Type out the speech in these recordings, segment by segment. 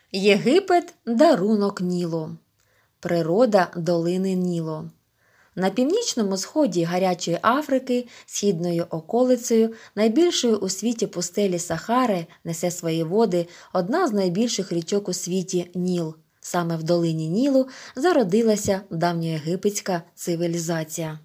Єгипет – дарунок Нілу. Природа долини Нілу. На північному сході гарячої Африки, східною околицею, найбільшою у світі пустелі Сахари, несе свої води одна з найбільших річок у світі – Ніл. Саме в долині Нілу зародилася давньоєгипетська цивілізація.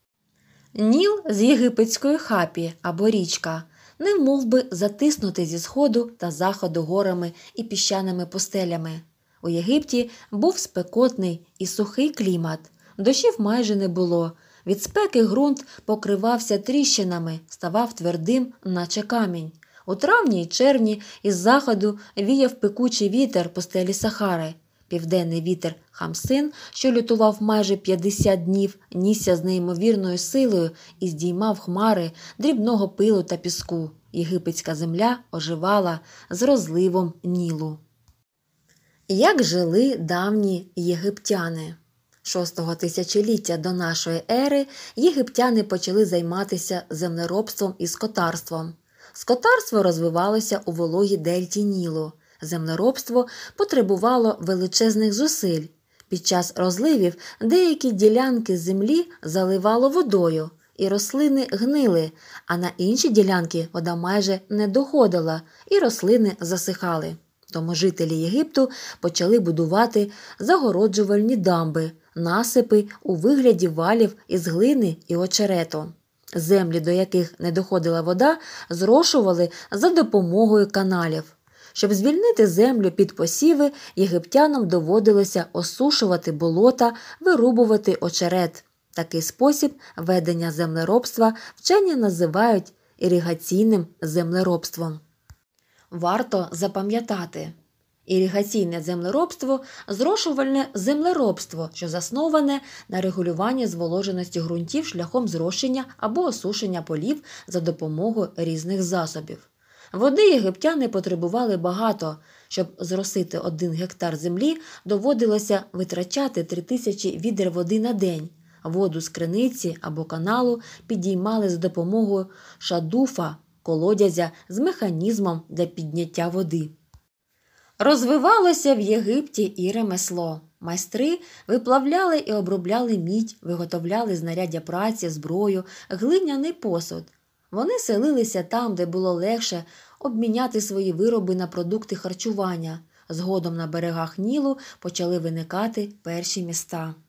Ніл з єгипетської хапі або річка, немовби затиснутий зі сходу та заходу горами і піщаними пустелями. У Єгипті був спекотний і сухий клімат. Дощів майже не було. Від спеки ґрунт покривався тріщинами, ставав твердим, наче камінь. У травні й червні із заходу віяв пекучий вітер пустелі Сахари. Південний вітер Хамсин, що лютував майже 50 днів, нісся з неймовірною силою і здіймав хмари дрібного пилу та піску. Єгипетська земля оживала з розливом Нілу. Як жили давні єгиптяни? 6-го тисячоліття до нашої ери єгиптяни почали займатися землеробством і скотарством. Скотарство розвивалося у вологій дельті Нілу. Землеробство потребувало величезних зусиль. Під час розливів деякі ділянки землі заливало водою, і рослини гнили, а на інші ділянки вода майже не доходила, і рослини засихали. Тому жителі Єгипту почали будувати загороджувальні дамби, насипи у вигляді валів із глини і очерету. Землі, до яких не доходила вода, зрошували за допомогою каналів. Щоб звільнити землю під посіви, єгиптянам доводилося осушувати болота, вирубувати очерет. Такий спосіб ведення землеробства вчені називають іригаційним землеробством. Варто запам'ятати: іригаційне землеробство – зрошувальне землеробство, що засноване на регулюванні зволоженості ґрунтів шляхом зрошення або осушення полів за допомогою різних засобів. Води єгиптяни потребували багато. Щоб зросити 1 гектар землі, доводилося витрачати 3000 відер води на день. Воду з криниці або каналу підіймали за допомогою шадуфа, колодязя з механізмом для підняття води. Розвивалося в Єгипті і ремесло. Майстри виплавляли і обробляли мідь, виготовляли знаряддя праці, зброю, глиняний посуд. Вони селилися там, де було легше обміняти свої вироби на продукти харчування. Згодом на берегах Нілу почали виникати перші міста.